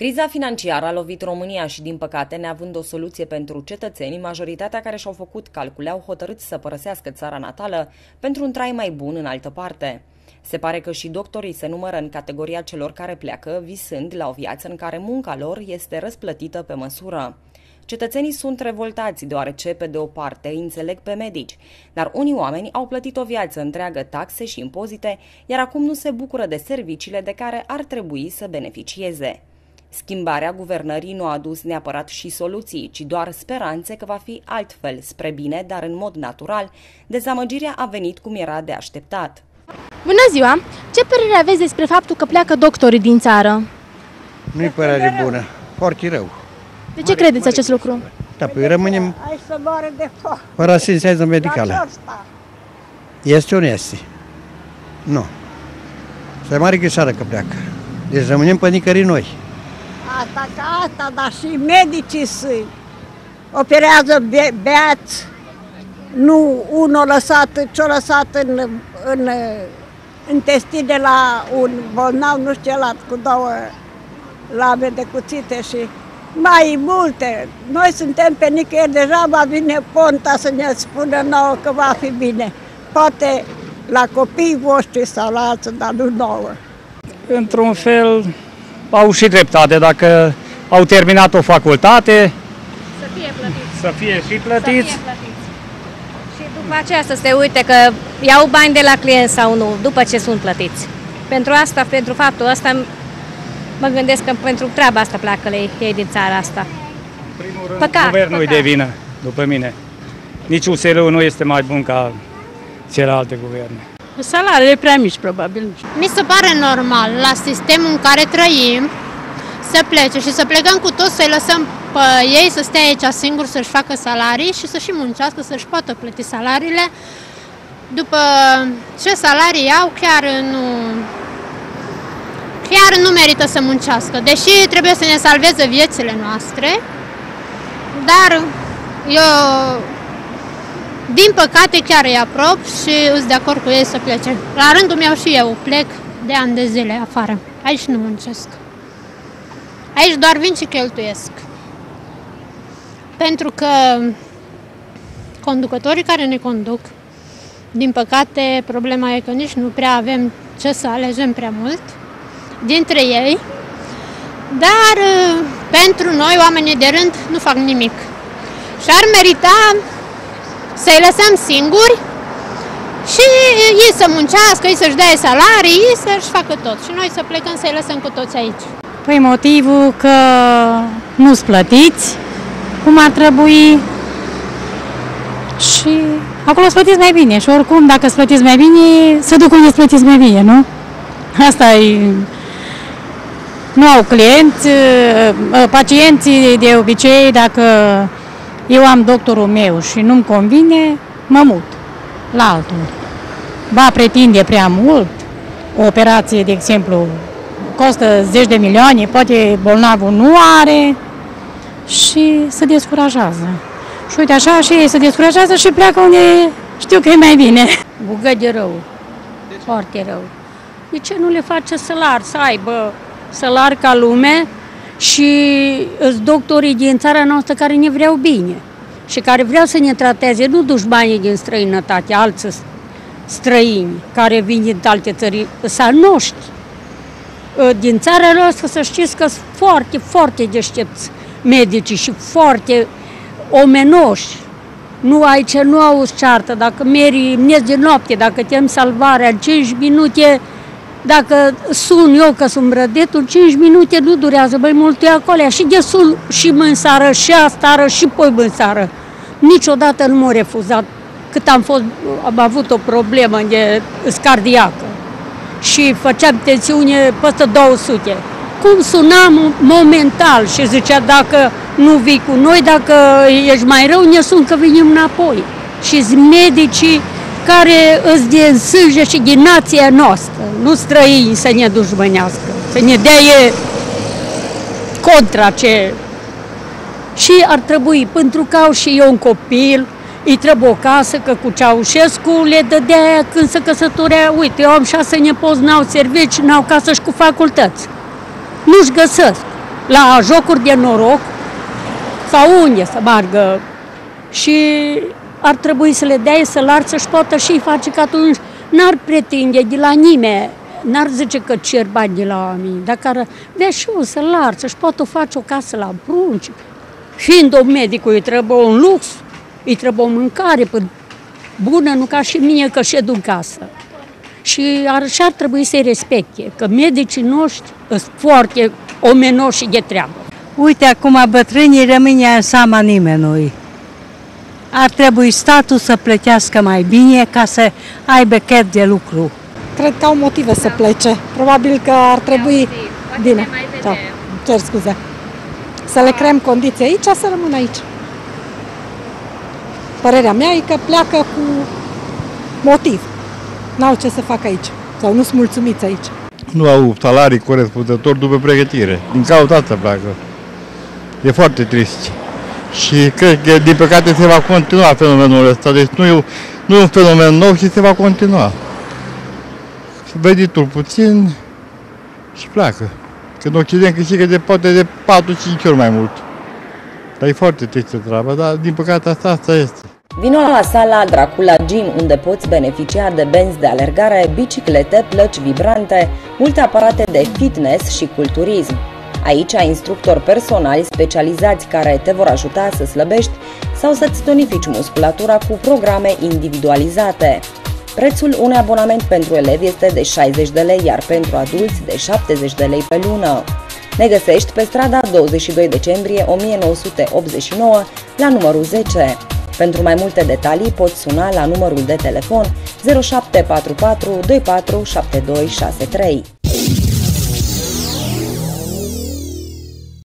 Criza financiară a lovit România și, din păcate, neavând o soluție pentru cetățeni, majoritatea care și-au făcut calcule au hotărât să părăsească țara natală pentru un trai mai bun în altă parte. Se pare că și doctorii se numără în categoria celor care pleacă, visând la o viață în care munca lor este răsplătită pe măsură. Cetățenii sunt revoltați deoarece, pe de o parte, îi înțeleg pe medici, dar unii oameni au plătit o viață întreagă taxe și impozite, iar acum nu se bucură de serviciile de care ar trebui să beneficieze. Schimbarea guvernării nu a adus neapărat și soluții, ci doar speranțe că va fi altfel, spre bine, dar în mod natural, dezamăgirea a venit cum era de așteptat. Bună ziua! Ce părere aveți despre faptul că pleacă doctorii din țară? Nu-i părere bună, foarte rău. De ce credeți acest lucru? Da, păi rămânem fără asistență medicală. Este un este. Nu. Se mare greșeală că pleacă. Deci rămânem pe nicării noi. Asta ca asta, dar și medicii se operează beați. Nu unul lăsat, ce-o lăsat în intestine la un bolnav, nu știu ce, cu două lame de cuțite și mai multe. Noi suntem pe nicăieri, deja va vine Ponta să ne spună nouă că va fi bine. Poate la copiii voștri sau la alții, dar nu nouă. Într-un fel au și dreptate, dacă au terminat o facultate, să fie și plătiți. Și după aceea să se uite că iau bani de la client sau nu, după ce sunt plătiți. Pentru asta, pentru faptul ăsta, mă gândesc că pentru treaba asta pleacă ei din țara asta. În primul rând, guvernul îi de vină, după mine. Nici USR-ul nu este mai bun ca celelalte guverne. Salariile prea mici, probabil. Mi se pare normal, la sistemul în care trăim, să plece și să plecăm cu toți, să-i lăsăm pe ei să stea aici singuri, să-și facă salarii și să și muncească, să-și poată plăti salariile. După ce salarii au, chiar nu merită să muncească, deși trebuie să ne salveze viețile noastre, dar eu, din păcate, chiar îi aprob și sunt de acord cu ei să plece. La rândul meu și eu plec de ani de zile afară. Aici nu muncesc. Aici doar vin și cheltuiesc. Pentru că conducătorii care ne conduc, din păcate, problema e că nici nu prea avem ce să alegem prea mult dintre ei, dar pentru noi, oamenii de rând, nu fac nimic. Și ar merita să-i lăsăm singuri și ei să muncească, ei să-și dea salarii, ei să-și facă tot. Și noi să plecăm să-i lăsăm cu toți aici. Păi motivul că nu-s plătiți cum ar trebui și acolo îți plătiți mai bine. Și oricum, dacă îți plătiți mai bine, se duc unde îți plătiți mai bine, nu? Asta e... Nu au clienți, pacienții de obicei, dacă eu am doctorul meu și nu-mi convine, mă mut la altul. Ba pretinde prea mult, o operație, de exemplu, costă 10 de milioane, poate bolnavul nu are și se descurajează. Și uite așa și ei se descurajează și pleacă unde știu că e mai bine. Bugă de rău, foarte rău. De ce nu le face salari, să aibă salari ca lume și doctorii din țara noastră care ne vreau bine și care vreau să ne trateze, nu dușmanii din străinătate, alții străini care vin din alte țări, să noștri. Din țara noastră să știți că sunt foarte, foarte deștepți medicii și foarte omenoși. Nu aici nu auzi ceartă, dacă meri miez de noapte, dacă te-am salvarea în 5 minute, dacă sun eu că sunt brădetul, 5 minute nu durează, mai mult e acolo, și de sun și mânsară, și astară, și poi mânsară. Niciodată nu m-a refuzat, cât am avut o problemă de cardiacă și făceam tensiune peste 200. Cum sunam momental și zicea, dacă nu vii cu noi, dacă ești mai rău, ne sun că venim înapoi. Și sunt medicii care îți din sânge și din nația noastră, nu străini să ne dușmănească, să ne dea contra ce... Și ar trebui, pentru că au și eu un copil, îi trebuie o casă, că cu Ceaușescu le dădea aia când se căsătorea. Uite, eu am 6 nepoți, n-au servici, n-au casă și cu facultăți. Nu-și găsesc. la jocuri de noroc sau unde să meargă. Și ar trebui să le dea salari să-și poată și face, că atunci n-ar pretinde de la nimeni, n-ar zice că cer bani de la oameni. Dacă ar avea și un salar, să-și poată face o casă la prunci, fiind un medic, îi trebuie un lux, îi trebuie o mâncare bună, nu ca și mie că ședu în casă. Și ar trebui să-i respecte, că medicii noștri sunt foarte omenoși de treabă. Uite, acum bătrânii rămâne în seama nimănui. Ar trebui statul să plătească mai bine ca să aibă chef de lucru. Cred că au motive să plece. Probabil că ar trebui... Bine, da, cer scuze. Să le creăm condiții aici, să rămână aici. Părerea mea e că pleacă cu motiv. N-au ce să facă aici. Sau nu sunt mulțumiți aici. Nu au salarii corespunzător după pregătire. Din cauza asta pleacă. E foarte trist. Și cred că, din păcate, se va continua fenomenul ăsta. Deci nu e un fenomen nou și se va continua. Venitul puțin și pleacă. Că în Occident câștigă de poate de 4-5 ori mai mult. Dar e foarte tristă treaba, dar din păcate asta este. Vino la sala Dracula Gym, unde poți beneficia de benzi de alergare, biciclete, plăci vibrante, multe aparate de fitness și culturism. Aici ai instructori personali specializați care te vor ajuta să slăbești sau să-ți tonifici musculatura cu programe individualizate. Prețul unui abonament pentru elevi este de 60 de lei, iar pentru adulți de 70 de lei pe lună. Ne găsești pe strada 22 decembrie 1989, la numărul 10. Pentru mai multe detalii poți suna la numărul de telefon 0744 24 7263.